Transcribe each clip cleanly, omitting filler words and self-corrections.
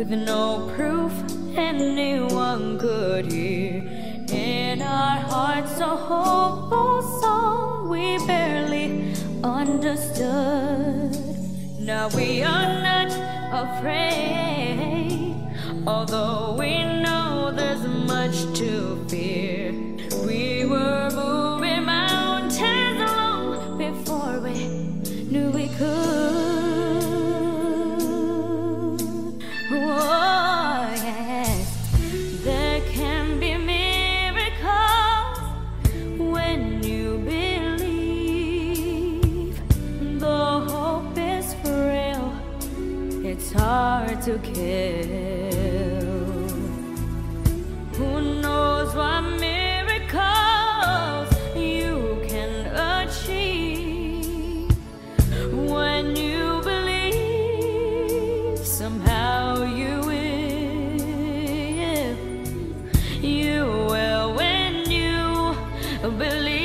with no proof anyone could hear. In our hearts, a hopeful song we barely understood. Now we are not afraid, although we know there's much to fear. We were moving mountains long before we knew we could. Oh, yes, there can be miracles when you believe. Though hope is frail, it's hard to kill. Who knows what miracles you can achieve when you believe. Somehow you will. You will when you believe.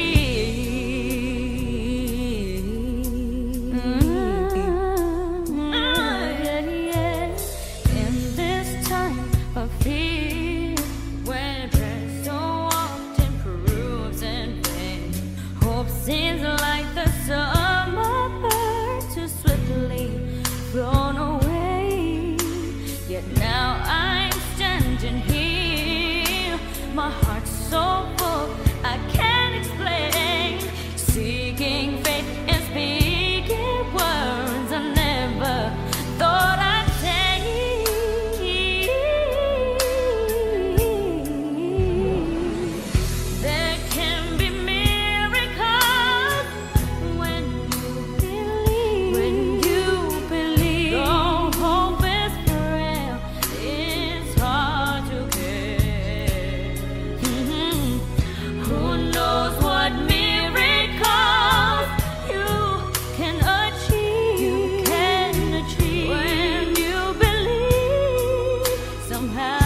In this time of fear, when prayer so often proves in vain, hope seems like the summer bird too swiftly flown away. Yet now I'm standing here, my heart's so full I can't explain, seeking faith and speaking words I never thought I'd say. There can be miracles when you believe. When you believe. Though hope is frail, it's hard to get. Who knows what miracles you can achieve? You can achieve when you believe. Somehow